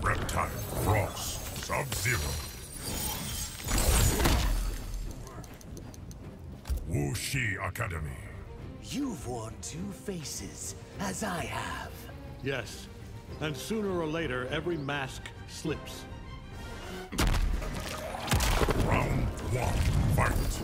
Reptile, Frost, Sub-Zero. Wu-Shi Academy. You've worn two faces, as I have. Yes, and sooner or later, every mask slips. Round one, fight.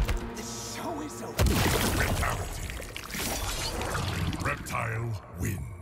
Reptile wins.